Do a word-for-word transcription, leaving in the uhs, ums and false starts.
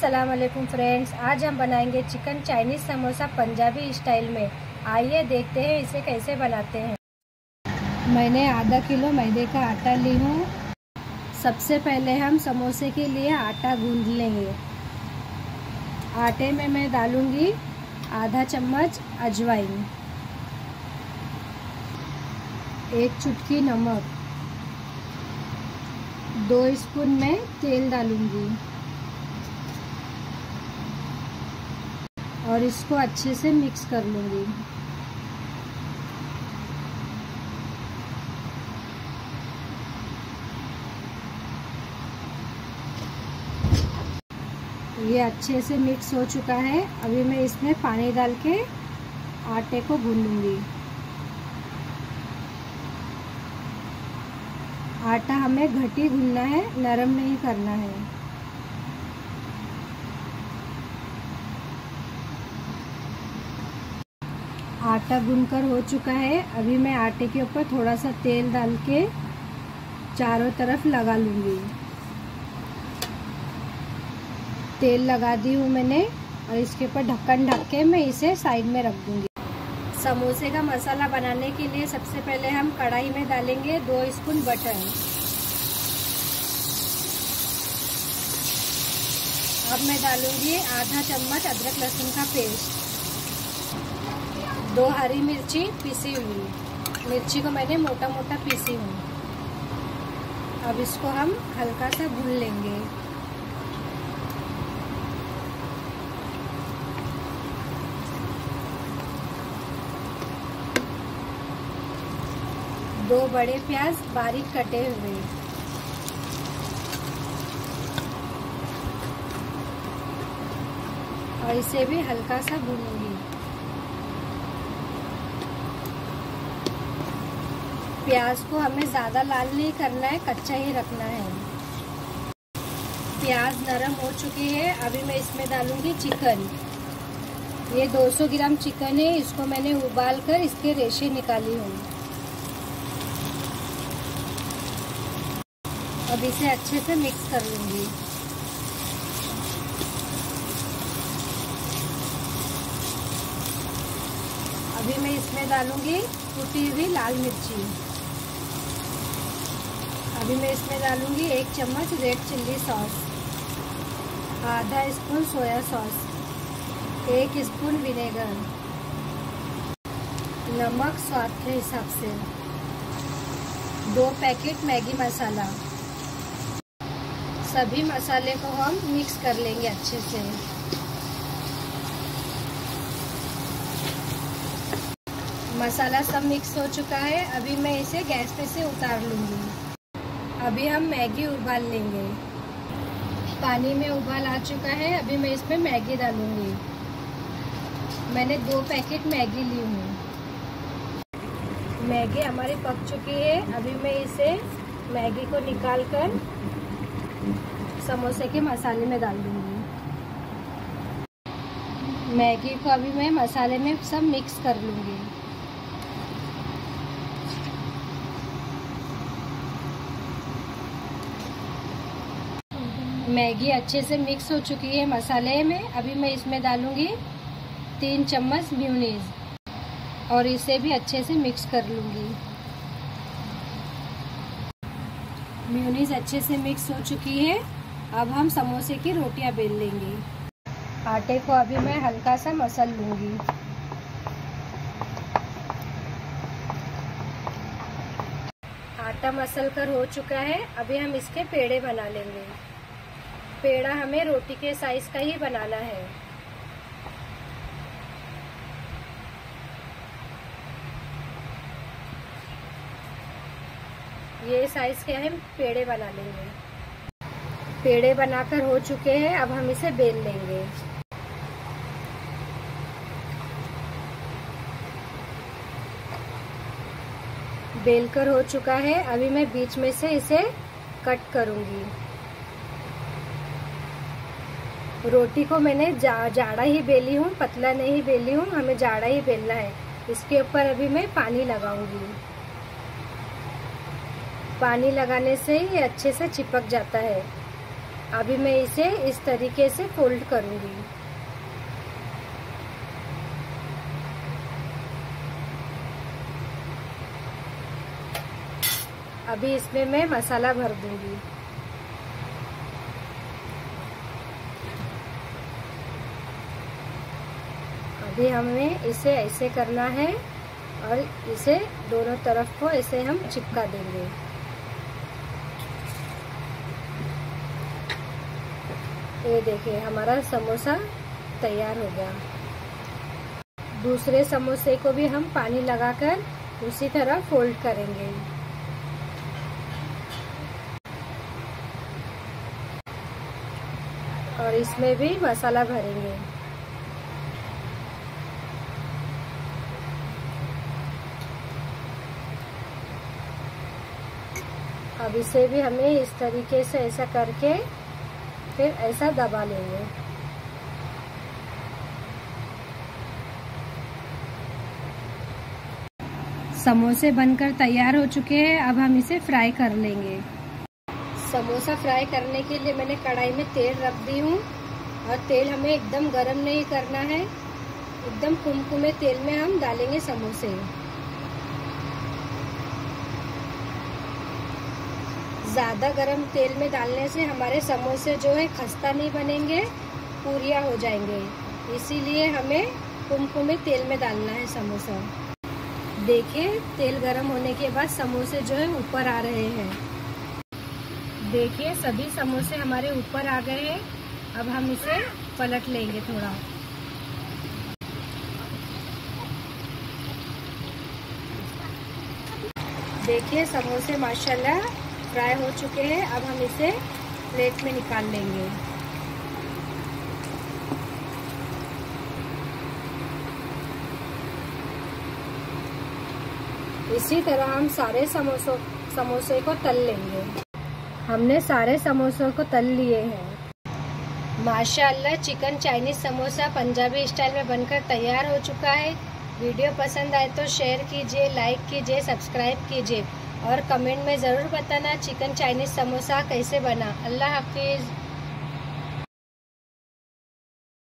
अस्सलाम वालेकुम फ्रेंड्स, आज हम बनाएंगे chicken Chinese samosa Punjabi style में। आइए देखते हैं इसे कैसे बनाते हैं। मैंने आधा किलो मैदे का आटा ली हूँ। सबसे पहले हम समोसे के लिए आटा गूंद लेंगे। आटे में मैं डालूंगी आधा चम्मच अजवाइन, एक चुटकी नमक, दो स्पून में तेल डालूंगी और इसको अच्छे से मिक्स कर लूँगी। ये अच्छे से मिक्स हो चुका है। अभी मैं इसमें पानी डाल के आटे को गूंदूंगी। आटा हमें घटी गूंदना है, नरम नहीं करना है। आटा गूंदकर हो चुका है। अभी मैं आटे के ऊपर थोड़ा सा तेल डाल के चारों तरफ लगा लूँगी। तेल लगा दी हूँ मैंने और इसके ऊपर ढक्कन ढक के मैं इसे साइड में रख दूँगी। समोसे का मसाला बनाने के लिए सबसे पहले हम कढ़ाई में डालेंगे दो स्पून बटर। अब मैं डालूँगी आधा चम्मच अदरक लहसुन का पेस्ट, दो हरी मिर्ची पीसी हुई। मिर्ची को मैंने मोटा मोटा पीसी हूँ। अब इसको हम हल्का सा भून लेंगे। दो बड़े प्याज बारीक कटे हुए, और इसे भी हल्का सा भूनूंगी। प्याज को हमें ज़्यादा लाल नहीं करना है, कच्चा ही रखना है। प्याज नरम हो चुकी है। अभी मैं इसमें डालूंगी चिकन। ये दो सौ ग्राम चिकन है। इसको मैंने उबाल कर इसके रेशे निकाली हूँ। अब इसे अच्छे से मिक्स कर लूंगी। अभी मैं इसमें डालूंगी कुटी हुई लाल मिर्ची। अभी मैं इसमें डालूंगी एक चम्मच रेड चिल्ली सॉस, आधा स्पून सोया सॉस, एक स्पून विनेगर, नमक स्वाद के हिसाब से, दो पैकेट मैगी मसाला। सभी मसाले को हम मिक्स कर लेंगे अच्छे से। मसाला सब मिक्स हो चुका है। अभी मैं इसे गैस पे से उतार लूँगी। अभी हम मैगी उबाल लेंगे। पानी में उबाल आ चुका है। अभी मैं इसमें मैगी डालूँगी। मैंने दो पैकेट मैगी ली हूँ। मैगी हमारी पक चुकी है। अभी मैं इसे मैगी को निकाल कर समोसे के मसाले में डाल दूँगी। मैगी को अभी मैं मसाले में सब मिक्स कर लूँगी। मैगी अच्छे से मिक्स हो चुकी है मसाले में। अभी मैं इसमें डालूंगी तीन चम्मच मेयोनीज और इसे भी अच्छे से मिक्स कर लूँगी। मेयोनीज अच्छे से मिक्स हो चुकी है। अब हम समोसे की रोटियां बेल लेंगे। आटे को अभी मैं हल्का सा मसल लूँगी। आटा मसल कर हो चुका है। अभी हम इसके पेड़े बना लेंगे। पेड़ा हमें रोटी के साइज का ही बनाना है। ये साइज के हम पेड़े बना लेंगे। पेड़े बनाकर हो चुके हैं। अब हम इसे बेल लेंगे। बेलकर हो चुका है। अभी मैं बीच में से इसे कट करूंगी। रोटी को मैंने जा, जाड़ा ही बेली हूँ, पतला नहीं बेली हूँ। हमें जाड़ा ही बेलना है। इसके ऊपर अभी मैं पानी लगाऊंगी। पानी लगाने से ये अच्छे से चिपक जाता है। अभी मैं इसे इस तरीके से फोल्ड करूंगी। अभी इसमें मैं मसाला भर दूंगी। अभी हमें इसे ऐसे करना है और इसे दोनों तरफ को ऐसे हम चिपका देंगे। ये देखिए हमारा समोसा तैयार हो गया। दूसरे समोसे को भी हम पानी लगाकर उसी तरह फोल्ड करेंगे। और इसमें भी मसाला भरेंगे। अब इसे भी हमें इस तरीके से ऐसा करके फिर ऐसा दबा लेंगे। समोसे बनकर तैयार हो चुके हैं। अब हम इसे फ्राई कर लेंगे। समोसा फ्राई करने के लिए मैंने कढ़ाई में तेल रख दी हूँ और तेल हमें एकदम गरम नहीं करना है। एकदम कुमकुमे तेल में हम डालेंगे समोसे। ज़्यादा गरम तेल में डालने से हमारे समोसे जो है खस्ता नहीं बनेंगे, पूरियाँ हो जाएंगे। इसीलिए हमें कुमकुमे तेल में डालना है समोसा। देखिए तेल गरम होने के बाद समोसे जो है ऊपर आ रहे हैं। देखिए सभी समोसे हमारे ऊपर आ गए हैं। अब हम इसे पलट लेंगे थोड़ा। देखिए समोसे माशाल्लाह फ्राई हो चुके हैं। अब हम इसे प्लेट में निकाल लेंगे। इसी तरह हम सारे समोसों समोसे को तल लेंगे। हमने सारे समोसों को तल लिए हैं। माशाअल्लाह chicken Chinese samosa Punjabi style में बनकर तैयार हो चुका है। वीडियो पसंद आए तो शेयर कीजिए, लाइक कीजिए, सब्सक्राइब कीजिए और कमेंट में ज़रूर बताना चिकन चाइनीज समोसा कैसे बना। अल्लाह हाफिज़।